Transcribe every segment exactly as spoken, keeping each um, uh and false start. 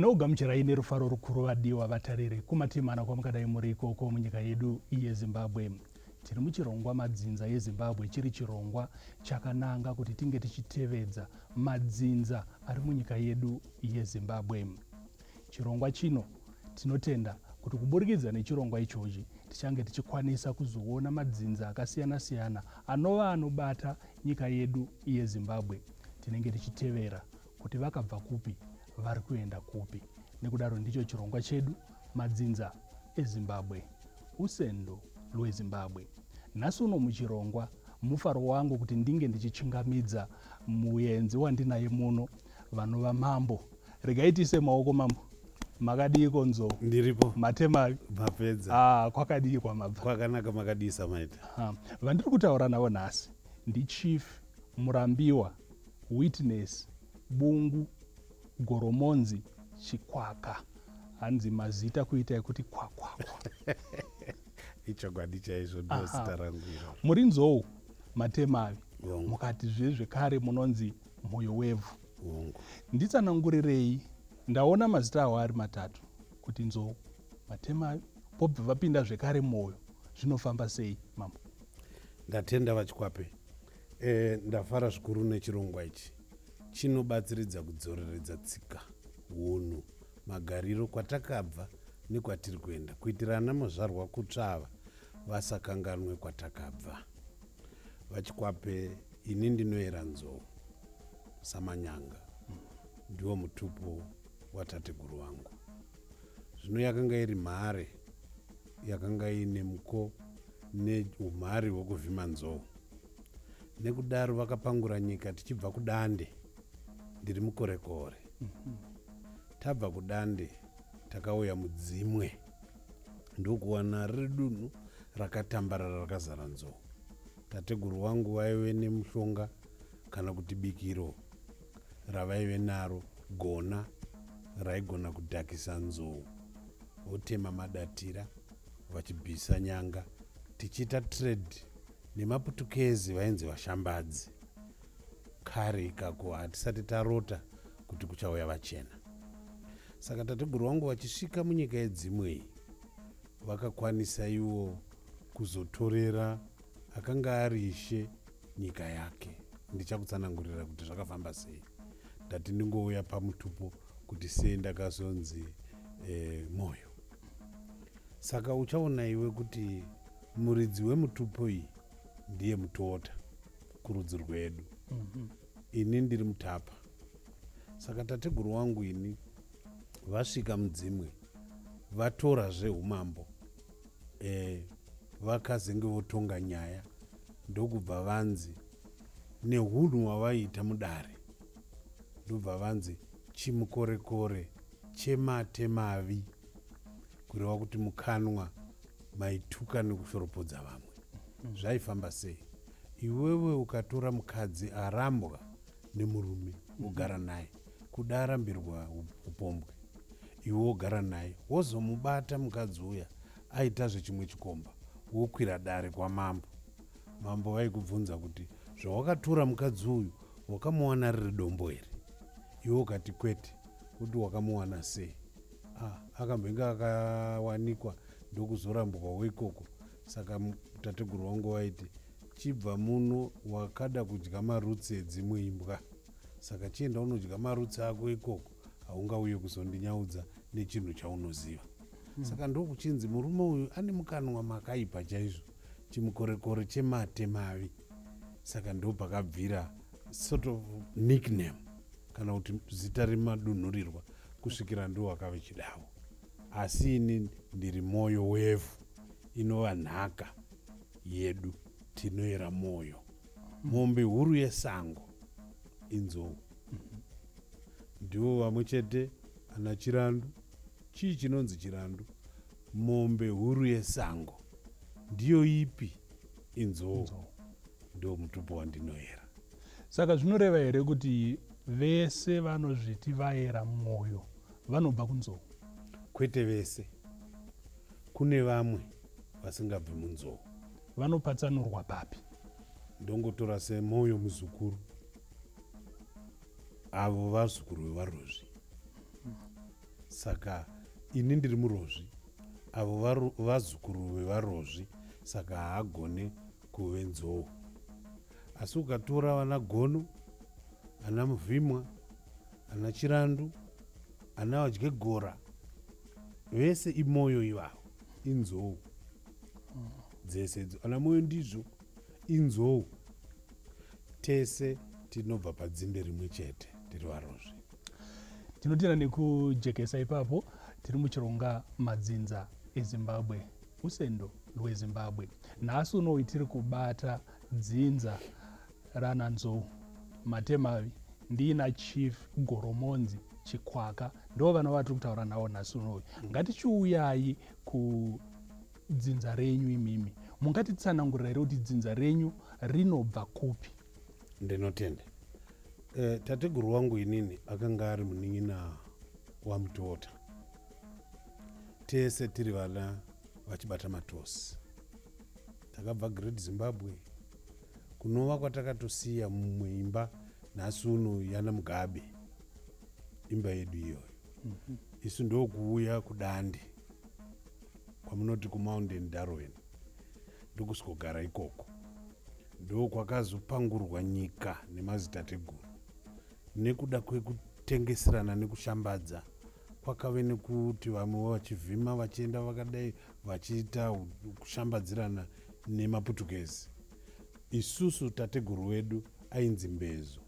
ndinogamuchirai nerufaro rukuru vadiwa vatariri kumatimana kwamukadai muri ikoko munyika yedu yezimbabwe. Tiri muchirongwa madzinza yezimbabwe, chiri chirongwa chakananga kuti tinge tichitevedza madzinza ari munyika yedu yezimbabwe. Chirongwa chino tinotenda kuti kuburikidza nechirongwa ichochi tichange tichikwanisa kuzoona madzinza akasiyana siyana anova anobata nyika yedu yezimbabwe. Tinenge tichitevera kuti vakabva kupi vari kuenda kupi. Nekudaro ndicho chirongwa chedu madzinza ezimbabwe, usendo lwezimbabwe. Nhasi uno muchirongwa mufaro wangu kuti ndinge ndichichingamidza muenzi wandinaye muno vanova mambo. Regai tiise maoko mambo. Makadiko nzo ndiripo matema mapedza ah kwakadii kwamabva kwakanaka makadisa maita ah vandiri kutaura navo nhasi ndi chief Murambiwa Witness Bungu Goromonzi Chikwaka. Hanzi mazita kuita kuti kwakwakwa ichokwadi chaizvo ndo zita rangu. Muri nzou matemavi mukati zvezvekare munonzi mwoyo wevhu. Nditsanangurirei, ndaona mazita awo ari matatu kuti nzou matemavi pobva vapinda zvekare mwoyo. Zvinofamba sei mambo? Ndatenda vachikwape. E, ndafara zvikuru nechirongwa ichi. Chinobatsiridza kudzoreredza tsika, hunhu, magariro kwatakabva nekwatiri kuenda, kuitira ana muzvarwa kutsvava vasakanganwe kwatakabva. Vachikwape, ini ndinoyera nzou samanyanga, ndiwo mutupo watateguru wangu. Zvino yakanga iri mhare, yakanga ine muko neumhare hwekuvhima nzou. Nekudaro vakapangura nyika tichibva kudande, ndiri mukorekore. Tabva kudande takauya mudzimwe, ndokuwana riri dunhu rakatambarara rakazara nzou. Tateguru wangu vaive nemushonga kana kuti bikiro ravaive naro, gona raigona kudhakisa nzou. Votema madatira vachibvisa nyanga, tichiita trade nemaputukezi vainzi vashambadzi. Kare ikako hatisati tarota kuti kuchauya vachena. Saka tateguru wangu vachisvika munyika yedzimwe iyi, vakakwanisa iwo kuzotorera akanga ari ishe nyika yake. Ndichakutsanangurira kuti zvakafamba sei. Ndati ndingouya pamutupo kuti sei ndakazonzi e, moyo. Saka uchaona iwe kuti muridzi wemutupo iyi ndiye mutota kurudzi rwedu. Mm-hmm. Ini ndiri mutapa. Saka tateguru wangu ini vasvika mudzimwe, vatora zveumambo, e, vakazenge votonga nyaya, ndokubva vanzi nehunhu hwavaiita mudare, ndobva vanzi chimukorekore chematemavi, kureva kuti mukanwa maituka nekushoropodza vamwe. Zvaifamba sei? Iwewe ukatora mukadzi arambwa nemurume ugara naye, kuda arambirwa upombwe, iwe wogara naye, wozomubata mukadzi uya aita zvechimwe chikomba, wokwira dare kwamambo. Mambo vaikubvunza kuti zvawakatora mukadzi uyu wakamuwana riri dombo here? Iwe ukati kwete. Kuti wakamuwana sei? Ah, akambenge akawanikwa ndokuzorambwa weikoko. Saka tateguru wangu waiti, chibva muno wakada kudya marutsi edzimwe imbwa, saka chienda unodya marutsi ako ikoko, haungauye kuzondinyaudza nechinhu chaunoziva. Mm. Saka ndokuchinzi murume uyu ane mukanwa makaipa chaizvo, chimukorekore chematemavi. Saka ndo pakabvira sort of nickname kana kuti zita rimadunhurirwa kusvikira ndo wakave chidavo. Asi ini ndiri moyo wevhu, inova nhaka yedu, tinoyera moyo. Mombe huru yesango inzou. Ndiwo vamwe chete ana chirandu. Chii chinonzi chirandu? Mombe huru yesango. Ndiyo ipi? Inzou. Ndo mutupo wandinoyera. Saka zvinoreva here kuti vese vanozviti vaera mwoyo vanobva kunzou? Kwete vese. Kune vamwe vasingabvi munzou. Vanopatsanurwa papi? Ndongotora semoyo muzukuru, avo vazukuru vevarozvi. saka ini ndiri murozvi, avo vazukuru vevarozvi, saka haagone kuve nzou. Asi ukatora vana gono, ana muvhimwa, ana chirandu, ana vadye gora, vese imoyo ivavo inzou dzese dzo. Ana moyo ndizvo inzou. Tese tinobva padzinde rimwe chete tiri varozvi. Tinotenda nekujekesa ipapo. Tiri muchironga madzinza eZimbabwe, usendo rweZimbabwe. Nhasi unowu tiri kubata dzinza rana nzou, matemavi, ndina chief Goromonzi Chikwaka, ndo vana vatiri kutaura navo nhasi unowu. Ngatichiuyai kudzinza renyu imimi. Mungatitsanangurira kuti dzinza renyu rinobva kupi? Ndinotenda. Eh, tateguru wangu inini akanga ari munin'ina waMutota. Tese tiri vana vachibata matosi. Takabva Great Zimbabwe. Kunova kwatakatosiya mumwe imba nhasi uno yana Mugabe. Imba yedu iyoyo. Mm-hmm. Isu ndokuuya kuDande, kwamunoti kuMountain Darwin. Ndokusvogara ikoko. Ndokwakazopangurwa nyika nemadzitateguru. Nekuda kwekutengeserana nekushambadza, kwakave nekuti vamwe vachivhima vachienda vakadai vachiita kushambadzirana nemaPutukezi. Isusu tateguru wedu ainzi Mbezo.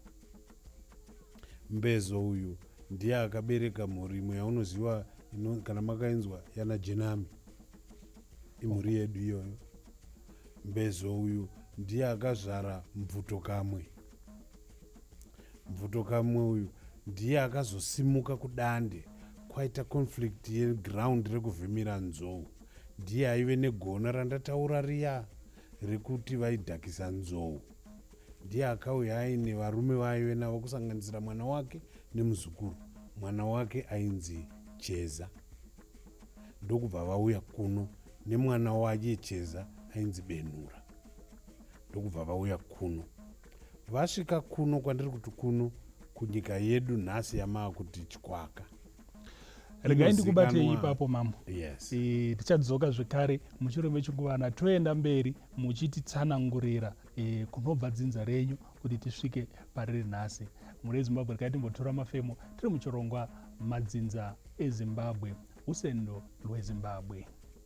Mbezo uyu ndiye akabereka mhuri imwe yaunoziva kana makainzwa yana Jenami. Imhuri yedu iyoyo. Mbezo uyu ndiye akazvara Mvuto Kamwe. Mvuto Kamwe uyu ndiye akazosimuka kuDande kwaita conflict yeground rekuvhimira nzou. Ndiye aive negona randataura riya rekuti vaidhakisa nzou. Ndiye akauya aine varume vaive navo kusanganisira mwana wake nemuzukuru. Mwana wake ainzi Cheza. Ndokubva vauya kuno nemwana wake Cheza ainzi Benura. Ndokubva vauya kuno. Vasvika kuno kwandiri kuti kuno kunyika yedu nhasi yamaa kuti Chikwaka. Regai ndikubatei ipapo mambo. Yes. E, tichadzoka zvekare muchiro mechinguvana toenda mberi muchititsanangurira e, kunobva dzinza renyu kuti tisvike pariri nhasi. Muri Zimbabwe regai timbotora mafemo tiri muchirongwa madzinza eZimbabwe, usendo rweZimbabwe.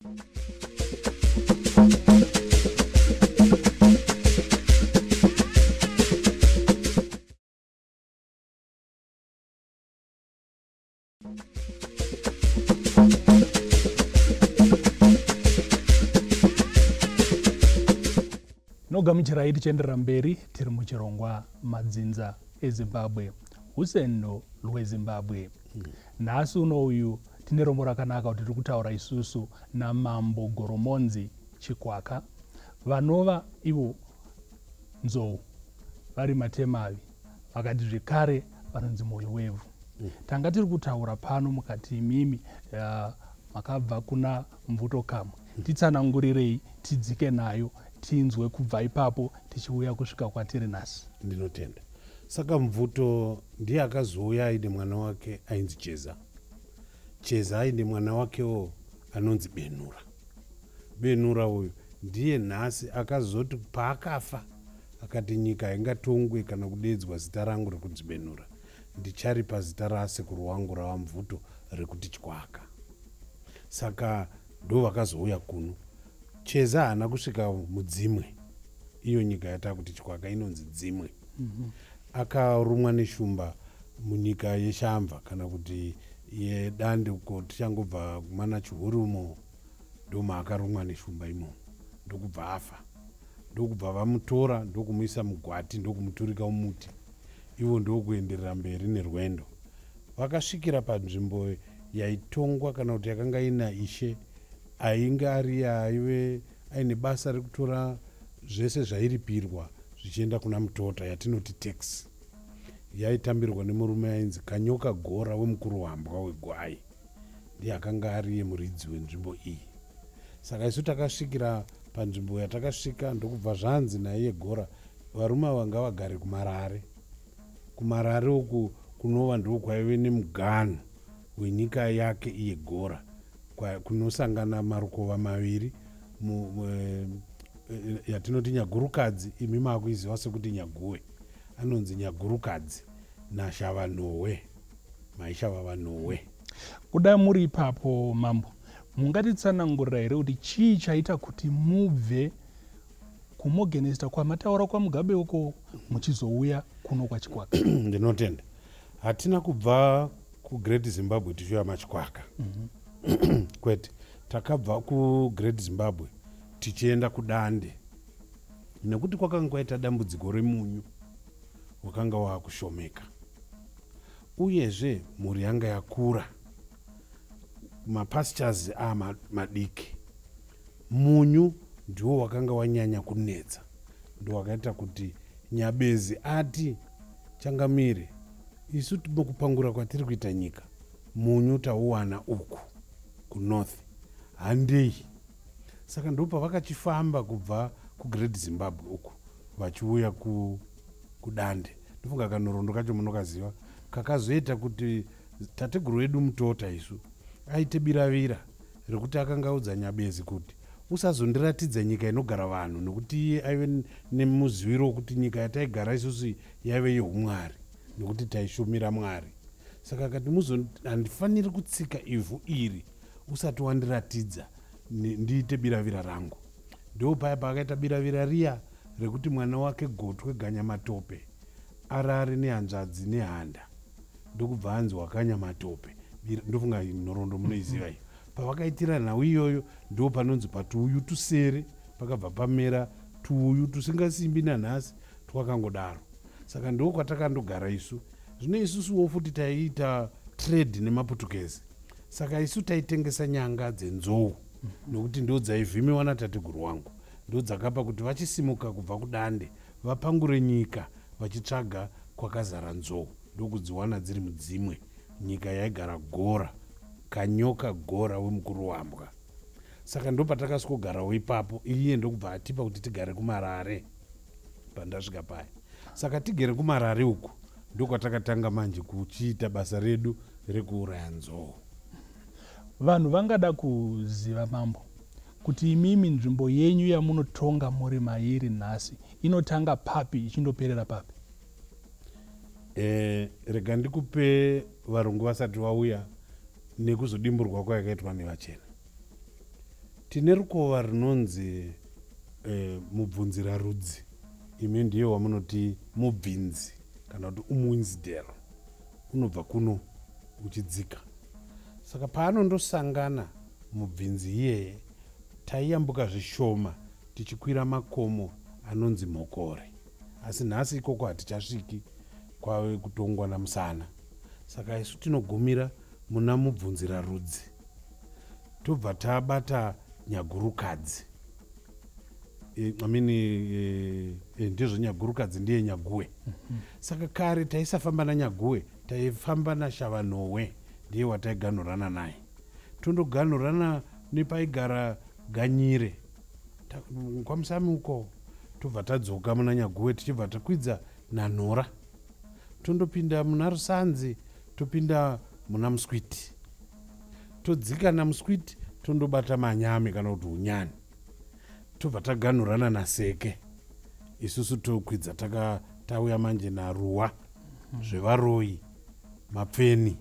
Nogamuchirai tichienderera mberi tiri muchirongwa madzinza eZimbabwe, usendo rweZimbabwe. Mm. Nhasi unoyu tine rombo rakanaka kuti tiri kutaura isusu naMambo Goromonzi Chikwaka, vanova ivo nzou vari matemavi, vakati zvekare vanonzi moyo wevhu. Mm. Tanga tiri kutaura pano mukati imimi uh, makabva kuna Mvuto Kamwe. Mm. Titsanangurirei tidzike nayo tinzwe kubva ipapo tichiuya kusvika kwatiri nhasi. Ndinotenda. Saka Mvuto ndiye akazouya aine mwana wake ainzi Cheza. Cheza aine mwana wakewo anonzi Benura. Benura uyu ndiye nhasi akazoti paakafa akati nyika ingatongwe kana kudedzwa zita rangu rekunzi Benura, ndichari pazita rasekuru wangu rawaMvuto rekuti Chikwaka. Saka ndo vakazouya kuno. Cheza haana kusvika mudzimwe, iyo nyika yatakuti Chikwaka inonzi dzimwe. Mm-hmm. Akarumwa neshumba munyika yeshamva kana kuti yeDande uko tichangobva kumana Chihurumo, ndoma akarumwa neshumba imo, ndokubva afa. Ndokubva vamutora ndokumuisa mugwati ndokumuturika mumuti. Ivo ndokuenderera mberi nerwendo. Vakasvikira panzvimbo yaitongwa kana kuti yakanga ina ishe ainge ari aive aine basa rekutora zvese zvairipirwa zvichienda kuna Mutota yatinoti tax. Yaitambirwa nemurume ainzi Kanyoka Gora wemukuru wambwa wegwai. Ndiye akanga ari muridzi wenzvimbo iyi. Saka isu takasvikira panzvimbo yatakasvika ndokubva zvanzi naiye Gora varume vanga vagare kuMarare. Kumarare uku kunova ndokwaive nemugano wenyika yake iye Gora, kunosangana marukova maviri yatinoti Nyagurukadzi, imi makuiziva sekuti Nyaguwe, anonzi Nyagurukadzi naShavanowe, maishavavanowe. Kudai muri ipapo mambo, mungatitsanangurira here kuti chii chaita kuti mubve kumogenesta kwamataura kwaMugabe uko muchizouya kuno kwaChikwaka? Ndinotenda hatina kubva kuGreat Zimbabwe tichiuya maChikwaka. mm-hmm. Kwete, takabva kuGreat Zimbabwe tichienda kuDande, nekuti kwakanga kwaita dambudziko remunyu wakanga wakushomeka, uyezve mhuri yanga yakura, mapastures a madiki, munyu ndiwo wakanga wanyanya kunetsa, ndo wakaita kuti Nyabezi ati Changamire, isu tinokupangura kwatiri kuita nyika, munyu tauwana uku kunorth, handei. Saka ndo pavakachifamba kubva kuGreat Zimbabwe uku vachiuya ku, kuDande. Ndofunga kanorondo kacho munokaziva, kakazoita kuti tateguru wedu Mutota isu aite biravira rekuti akanga audza Nyabezi kuti usazondiratidza nyika inogara vanhu, nekuti iye aive nemuziviro wekuti nyika yataigara isusu yaive yeumwari, nekuti taishumira Mwari. Saka akati handifaniri kutsika ivhu iri usati wandiratidza ndiite biravira rangu. Ndo paya paakaita biravira riya rekuti mwana wake Gotwe Ganyamatope arare nehanzvadzi nehanda, ndokubva hanzi Wakanyamatope. Ndofunga nhoroondo munoiziva iyo. Pavakaitira nhau iyoyo ndo panonzi patuuyu tusere pakabva pamera tuuyu tusingasimbi nanhasi twakangodaro. Saka ndo kwatakandogara isu. Zvino isusuwo futi taiita trade nemaPutukezi, saka isu taitengesa nyanga dzenzou, nokuti ndo dzaivhimiwa natateguru wangu, ndo dzakapa kuti vachisimuka kubva kuDande vapangure nyika vachitsvaga kwakazara nzou, ndokudziwana dziri mudzimwe, nyika yaigara Gora, Kanyoka Gora wemukuru wambwa. Saka ndo patakasvogarawo ipapo, iye ndokubva atipa kuti tigare kuMarare pandasvika paya. Saka tigere kuMarare uku ndokwatakatanga manje kuchiita basa redu rekuuraya nzou. Vanhu vangada kuziva mambo kuti imimi nzvimbo yenyu yamunotonga muri mairi nhasi inotanga papi ichindoperera papi? Eh, rega ndikupe varungu vasati vauya nekuzodimburwa kwayakaitwa nevachena. Tine rukova rinonzi eh, mubvunzira rudzi, imi ndiye wamunoti mubvinzi kana kuti umunzidero, unobva kuno uchidzika. Saka paanondosangana mubvinzi iyeye, taiyambuka zvishoma tichikwira makomo anonzi Mokore, asi nhasi ikoko hatichasviki kwave kutongwa namusana. Saka isu tinogumira muna mubvunzira rudzi, tobva tabata Nyagurukadzi. E, amini e, e, ndizvo Nyagurukadzi ndiye Nyaguwe. Mm-hmm. Saka kare taisafamba naNyaguwe, taifamba naShavanowe, ndiye wataiganhurana naye. Tondoganhurana nepaigara Ganyire kwamusami uko, tobva tadzoka muna Nyaguwe tichibva takwidza naNhora, tondopinda muna Rusanzi, topinda muna Muswiti, todzika naMuswiti tondobata Manyame kana kuti Unyani, tobva taganhurana naSeke, isusu tokwidza taka tauya manje naRuwa, zvevaRoi, Mapfeni,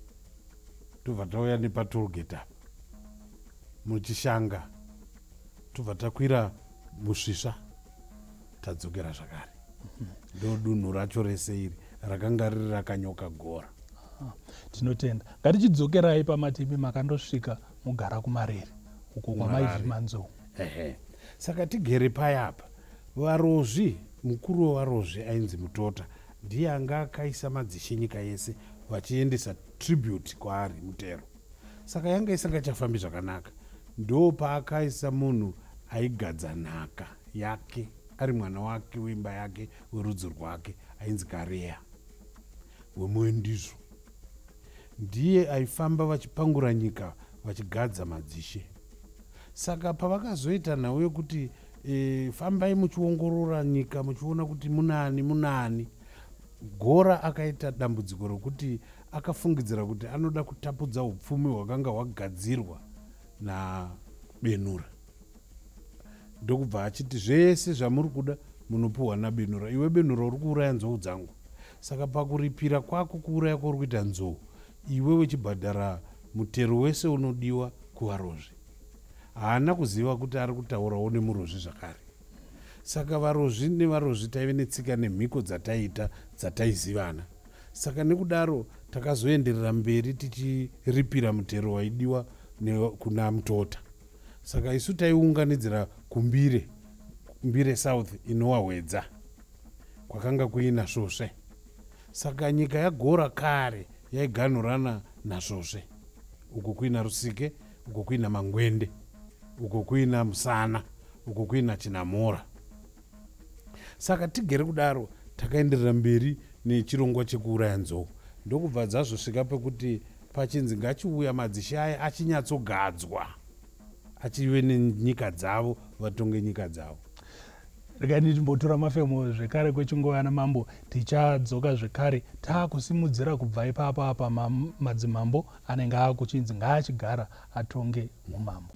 tobva tauya nepatolgate apa muchishanga, tobva takwira Musvisva tadzokera zvakare. Ndo dunhu racho rese iri rakanga riri rakanyoka Gora. Tinotenda. Ngatichidzokerai pamativi makandosvika mugara kuMarere uko kwamaivhima nzou. Ehe. Saka tigere payapa, varozvi, mukuru wevarozvi ainzi Mutota, ndiye anga akaisa madzishe nyika yese vachiendesa tribute kwaari mutero. Saka yanga isingachafambi zvakanaka, ndo paakaisa munhu aigadza nhaka yake, ari mwana wake wemba yake werudzi rwake, ainzi Kareya wemuendizvo. Ndiye aifamba vachipangura nyika vachigadza madzishe. Saka pavakazoita nhau yekuti e, fambai muchiongorora nyika muchiona kuti munani munani, Gora akaita dambudziko rokuti akafungidzira kuti anoda kutapudza upfumi hwakanga hwagadzirwa nabenura. Ndokubva achiti zvese zvamuri kuda munopuhwa nabenura. Iwe benura uri kuuraya nzou dzangu. Saka pakuripira kwako kuuraya kwuri kuita nzou, iwe wechibhadhara mutero wese unodiwa kuvarozvi. Haana kuziva kuti ari kutaurawo nemurozvi zvakare. Saka varozvi nevarozvi taive netsika nemhiko dzataita dzataizivana. Saka nekudaro takazoenderera mberi tichiripira mutero waidiwa kuna mutota. Saka isu taiunganidzira kumbire, kumbire south inowahwedza, kwakanga kuina svosve. Saka nyika yagora kare yaiganhurana nasvosve. Uko kuina Rusike, uko kuina Mangwende, uko kuina Musana, uko kuina Chinamora. Saka tigere kudaro takaenderera mberi nechirongwa chekuuraya nzou. Ndokubva dzazvosvika pekuti pachinzi ngachiuya madzishaya achinyatsogadzwa, achive nenyika dzavo, vatonge nyika dzavo. Regai timbotora mafemo zvekare kwechinguva namambo, tichadzoka zvekare taakusimudzira kubva ipapo apa madzimambo anenge akuchinzi ngaachigara atonge umambo.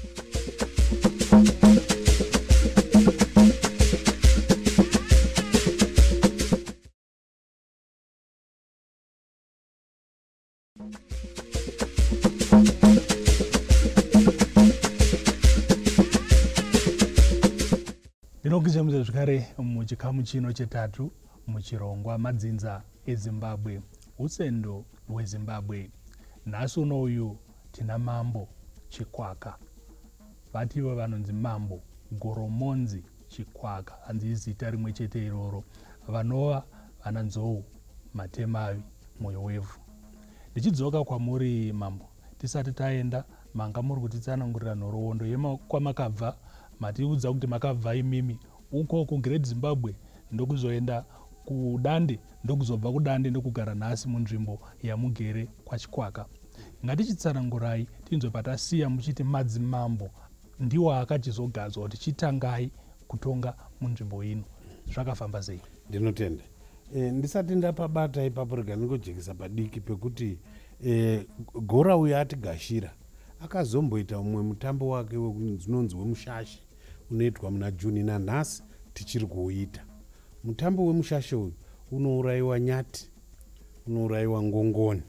Ndinokuchemudza zvekare muchikamu chino chetatu muchirongwa madzinza eZimbabwe, usendo hweZimbabwe. Nhasi unoyu tina mambo Chikwaka, vativo vanonzi mambo Goromonzi Chikwaka, hanzi zita rimwe chete iroro, vanova vana nzou matemavi mwoyo wevhu. Ndichidzoka kwamuri mambo, tisati taenda manga muri kutitsanangurira nhoroondo yekwamakabva, matiudza kuti makabva imimi uko kuGreat Zimbabwe ndokuzoenda kudande, ndokuzobva kudande ndokugara nhasi munzvimbo yamugere kwaChikwaka. Ngatichitsanangurai tinzwe patasiya muchiti madzimambo ndiwo akachizogadzwa kuti chitangai kutonga munzvimbo ino. Zvakafamba sei? Ndinotenda. E, ndisati ndapabata ipapo rega ndingojekesa padiki pekuti e, Gora uyo atigashira akazomboita umwe mutambo wake unonzi wemushashe unoitwa muna Juni, nanhasi tichiri kuuita. Mutambo wemushashe uyu unourayiwa nyati, unourayiwa ngongoni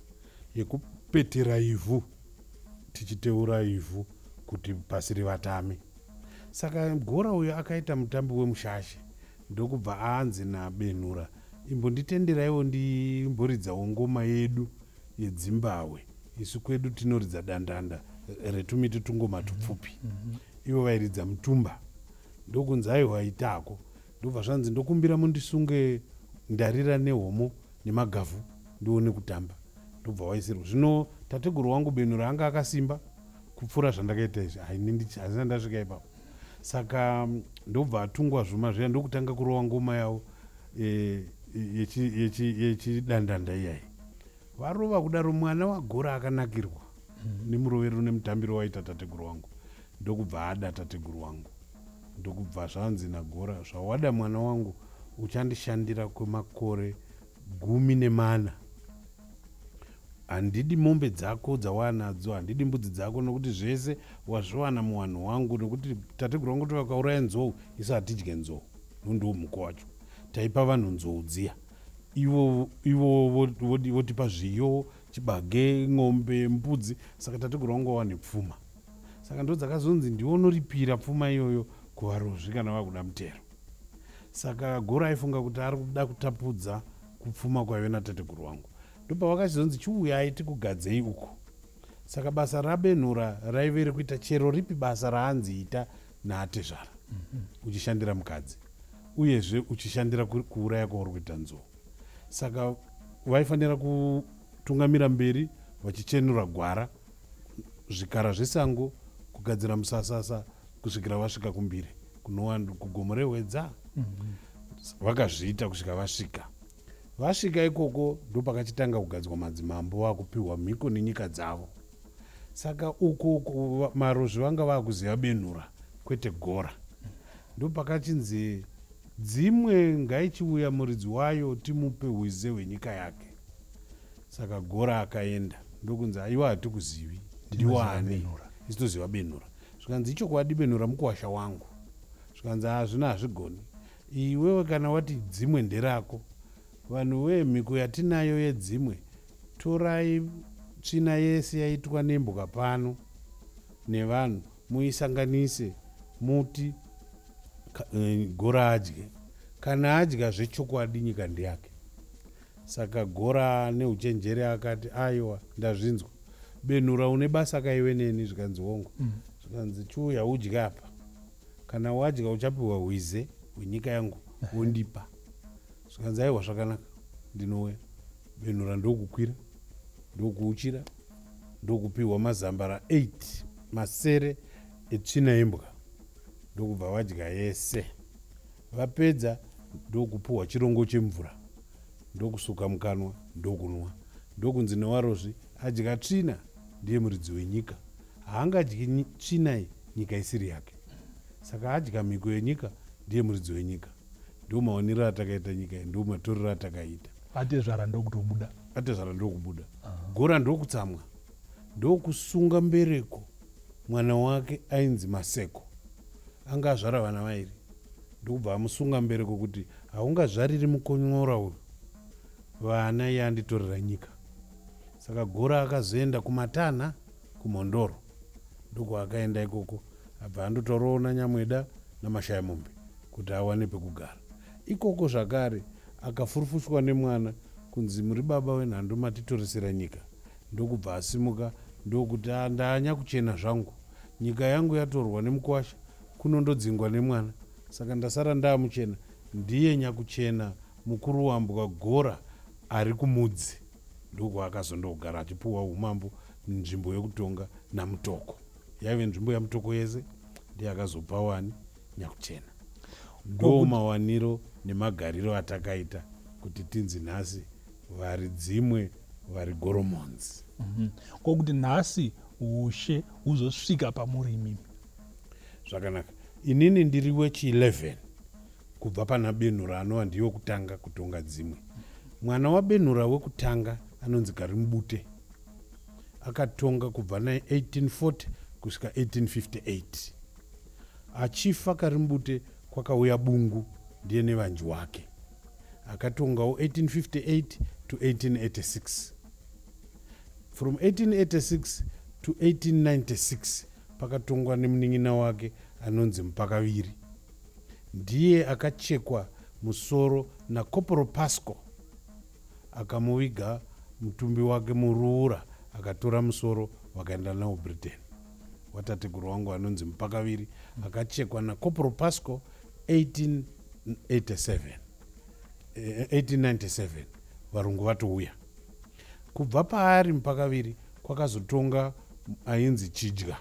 yekupetera ivhu, tichiteura ivhu kuti pasi rivatame. Saka Gora uyo akaita mutambo wemushashe, ndokubva aanzi nabenura, imbonditenderaiwo ndimboridzawo ngoma yedu yeZimbabwe. Isu kwedu tinoridza dandanda retumiti tungoma tupfupi. Mm-hmm. Ivo vairidza mutumba. Ndokunzi aiwa itako. Ndobva zvanzi ndokumbira mundisunge ndarira nehomo nemagavhu ndione kutamba. Ndobva waisirwa. Zvino tateguru wangu benura anga akasimba kupfuura zvandakaita izvi. Haina ndasvika ipapo. Saka ndobva atungwa zvuma zviya ndokutanga kurova ngoma yawo e, yechi yechi yechidandanda iyai. Varova kudaro mwana waGora akanakirwa mm. nemurovero nemutambiro waita tateguru wangu. Ndokubva ada tateguru wangu. Ndokubva zvanzi naGora, zvawada mwana wangu uchandishandira kwemakore gumi nemana. Handidi mombe dzako dzawanadzo, handidi mbudzi dzako, nokuti zvese wazviwana muwanhu wangu, nokuti tateguru wangu tovakauraya nzou, isu hatidye nzou, nondiwo muko wacho. Taipa vanhu nzou dziya. Ivo ivo votipa zviyo, chibage, ng'ombe, mbudzi. Saka tateguru wangu wawane pfuma. Saka ndo dzakazonzi ndiwo unoripira pfuma iyoyo kuvarozvi kana vakuda mutero. Saka Gora aifunga kuti ari kuda kutapudza kupfuma kwaive natateguru wangu. Ndopa vakachizonzi chiuyai tikugadzei uko. Saka basa rabenura raive rekuita chero ripi basa raanzi ita naatezvara. Mm-hmm. Uchishandira mukadzi. Uyezve uchishandira kuuraya kwauri kuita nzou. Saka vaifanira kutungamira mberi vachichenura gwara, zvikara zvesango, kugadzira musasasa kusvikira vasvika kumbire kunova kugomo rehwedza. Mm-hmm. Vakazviita kusvika vasvika. Vasvika ikoko ndopakachitanga kugadzwa madzimambo akupiwa mhiko nenyika dzavo. Saka uko marozvi vanga vakuziva benura kwete Gora. Ndopakachinzi dzimwe ngaichiuya muridzi wayo timupe hwize hwenyika yake. Saka Gora akaenda ndokunzi aiwa hatikuzivi ndiwani isitoziva Benhura. Zvikanzi ichokwadi Benhura mukuwasha wangu. Zvikanzi hazvina hazvigoni. Iwewe kana wati dzimwe nderako, vanhu vemhiko yatinayo yedzimwe, torai tsvina yese yaitwa nemboka pano nevanhu muisanganise muti uh, Gora adye. Kana adya zvechokwadi nyika ndeyake. Saka Gora neuchenjeri akati aiwa ndazvinzwa. Benhura une basa kaiwe neni. Zvikanzi hongu. Mm. Zvikanzi chiuya udya apa. Kana wadya uchapiwa hwize hwenyika yangu wondipa. Zvikanzi aiwa zvakanaka ndinouya. Benhura ndokukwira ndokuuchira ndokupiwa mazambara eight masere etsvina yembwa ndokubva vadya yese. Vapedza ndokupuwa chirongo chemvura ndokusuka mukanwa ndokunwa. Ndokunzi newarozvi adya tsvina ndiye muridzi wenyika. Haangadyi tsvina iyi nyika isiri yake. Saka adya mhiko yenyika ndiye muridzi wenyika. Ndo maonero atakaita nyika iyi, ndo matorero atakaita. Atezvara ndokutobuda. Atezvara ndokubuda. Uh-huh. Gora ndokutsamwa ndokusunga mbereko mwana wake ainzi Maseko. Anga azvara vana vairi. Ndokubva amusunga mbereko kuti haungazvariri mukonyora uyu vana yanditorera nyika. Saka Gora akazoenda kumatana kumhondoro. Ndoko akaenda ikoko abva andotaurawo Nyamweda namashaya mombe kuti awane pekugara. Ikoko zvakare akafurufushwa nemwana kunzi muri baba wenhando matitoresera nyika. Ndokubva asimuka ndokuti ndanya kuchena zvangu. Nyika yangu yatorwa nemukwasha kunondodzingwa nemwana. Saka ndasara ndamuchena. Ndiye nyakuchena mukuru wambwa Gora ari kumudzi. Ndoko akazondogara achipuwa umambo nzvimbo yokutonga namutoko. Yaive nzvimbo yamutoko yese ndiye akazopa wani nyakuchena. Ndo mawaniro nemagariro atakaita kuti tinzi nhasi vari dzimwe vari Goromons. Mm-hmm. Kokuti nhasi ushe uzosvika pamurimi. Zvakanaka. Inini ndiri wechi eleven kubva pana Benhura anova ndiye wekutanga kutonga dzimwe. Mwana waBenhura wekutanga anonzi Karimbute. Akatonga kubva na eighteen forty kusvika eighteen fifty-eight. Achifa Karimbute kwakauya Bungu ndiye nevanji wake. Akatongawo eighteen fifty-eight to eighteen eighty-six. From eighteen eighty-six to eighteen ninety-six pakatongwa nemunin'ina wake anonzi Mupakaviri. Ndiye akachekwa musoro naCorporal Pasco. Akamuviga mutumbi wake muruura akatora musoro wakaenda nawo Britain. Watateguru wangu anonzi Mupakaviri akachekwa naCorporal Pasco eighteen eighty-seven. eighteen ninety-seven varungu vatouya. Kubva paari Mupakaviri kwakazotonga ainzi Chidya,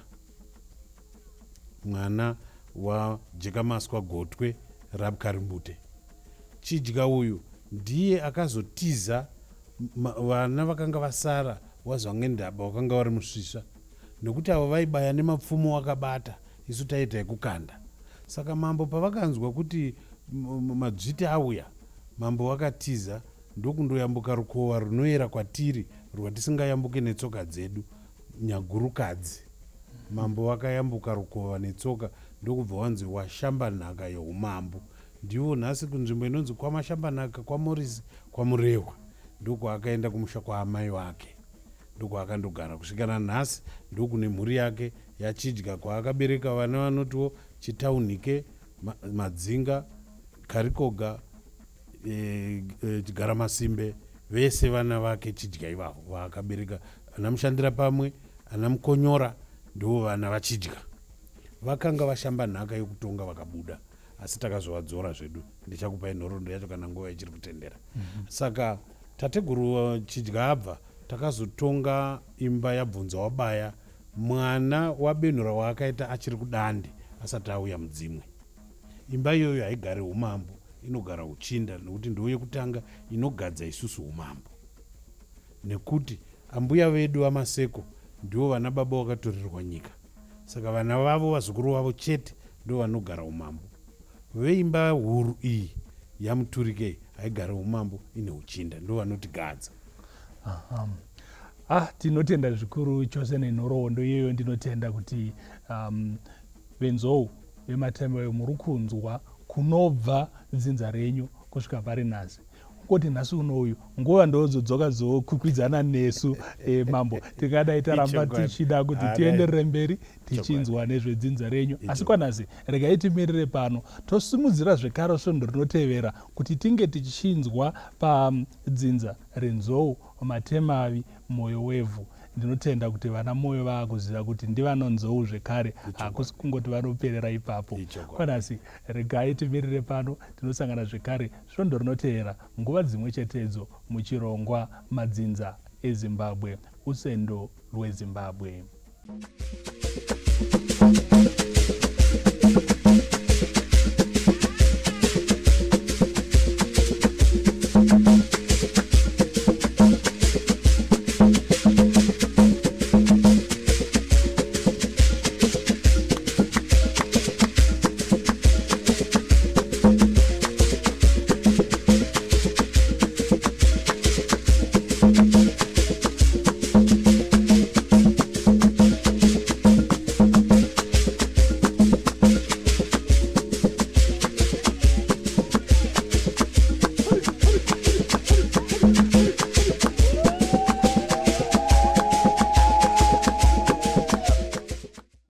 mwana waJekamaswa Gotwe raKarimbute. Chidya uyu ndiye akazotiza vana vakanga vasara wazwa ngendaba wakanga vari musvisa, nekuti avo vaibaya nemapfumo wakabata, isu taita ekukanda. Saka mambo pavakanzwa kuti madzviti auya, mambo wakatiza ndokundoyambuka rukova runoyera kwatiri rwatisingayambuke netsoka dzedu, Nyagurukadzi. Mambo wakayambuka rukova netsoka ndokubva wanzi washamba nhaka yeumambo. Ndiwo nhasi kunzvimbo inonzi kwamashamba nhaka kwaMorisi kwaMurehwa. Ndoko akaenda kumusha kwaamai wake. Ndoko akandogara kusvikana nhasi. Ndokune mhuri yake yaChidya kwaakabereka vana vanotiwo Chitaunike, Madzinga, Karikoga, e, e, Chigaramasimbe, vese vana vake Chidya ivavo vaakabereka. Anamushandira pamwe, anamukonyora ndo vana vaChidya. Vakanga vashamba nhaka yokutonga vakabuda, asi takazovadzora zvedu. Ndichakupai nhoroondo yacho kana nguva ichiri kutendera. Mm-hmm. Saka tateguru Chidya abva takazotonga imba yabvunza wabaya, mwana waBenhura waakaita achiri kudande asati auya mudzimwe. Imba iyoyo haigari umambo, inogara uchinda, nekuti ndiyo yekutanga inogadza isusu umambo. Nekuti ambuya vedu vaMaseko ndivo vana baba wakatorerwa nyika. Saka vana vavo vazukuru vavo chete ndo vanogara umambo. Veimba huru iyi yamuturike haigara umambo ine uchinda, ndo vanotigadza. Aha. Ah, tinotenda zvikuru chose nenhoroondo iyoyo. Ndinotenda kuti um, venzou vematemba muri kunzwa kunobva dzinza renyu kusvika pari nhasi. Koti nhasi unoyu nguva ndozodzoka zokwikwidzana nesu e, mambo tingadai taramba tichida kuti tienderere mberi tichinzwa nezvedzinza renyu, asi kwanhasi regai timirire pano tosimudzira zvekare svondo rinotevera kuti tinge tichinzwa padzinza renzou matemavi mwoyo wevhu. Ndinotenda kuti vana mwoyo vaakuziva kuti ndivanonzou zvekare, hakusi kungoti vanoperera ipapo. Kwanhasi regai timirire pano, tinosangana zvekare svondo rinotevera nguva dzimwe chetedzo muchirongwa madzinza eZimbabwe, usendo rweZimbabwe.